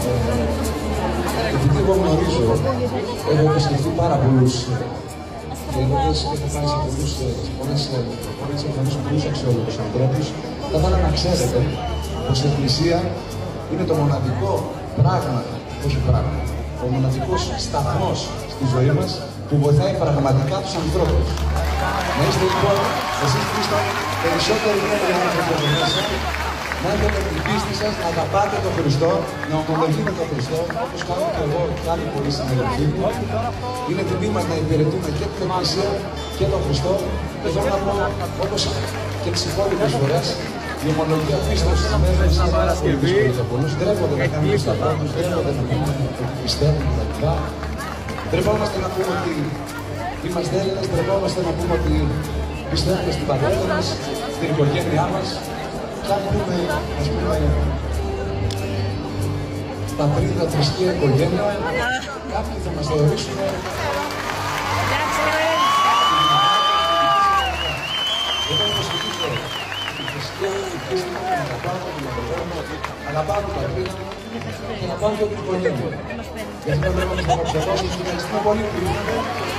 Επειδή εγώ γνωρίζω, έχω επισκεφτεί πάρα πολλούς διαδότες, έχω πάει σε πολλές εμφανίσεις με πολλούς αξιόλογους ανθρώπους. Θα ήθελα να ξέρετε πως η Εκκλησία είναι το μοναδικό πράγμα, όχι πράγμα, ο μοναδικός σταθμός στη ζωή μας που βοηθάει πραγματικά τους ανθρώπους. Να είστε λοιπόν, εσείς που είστε περισσότεροι νέοι άνθρωποι από μέσα, να έχετε την πίστη σας, να αγαπάτε τον Χριστό, να ομολογείτε τον Χριστό, όπως κάνω και εγώ και άλλοι πολλοί συνεργατοί μου. Είναι τιμή μας να υπηρετούμε και την Εκκλησία και τον Χριστό. Και θέλω να πω, όπως και τις υπόλοιπες φορές, η ομολογία πίστεως στις μέρες μας είναι πάρα πολύ δύσκολη για πολλούς. Ντρέπονται να κάνουν τους σταυρούς, ντρέπονται να κάνουν ότι πιστεύουν κτλ. Ντρεπόμαστε να πούμε ότι είμαστε Έλληνες, ντρεπόμαστε να πούμε ότι πιστεύουμε στην πατρίδα μας, στην οικογένειά μας. Και αν πούμε, ας πούμε, πατρίδα, θρησκεία, οικογένεια, κάποιοι θα μας θεωρήσουν εγώ υποσκεφτήσω τη θρησκεία, την πίστη μου, την αγαπάω, την αγαπάω την πατρίδα και αγαπάω και την οικογένεια. Γιατί δεν πρέπει να μας αποξενώσουν και να ευχαριστούμε πολύ που ήρθατε.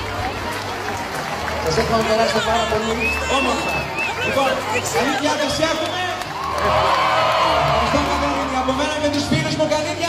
Σας εύχομαι να περάσετε πάρα πολύ όμορφα. Λοιπόν, καλή διάθεση έχουμε. Ευχαριστώ πολύ από μένα και τους φίλους μου, καλή διάθεση.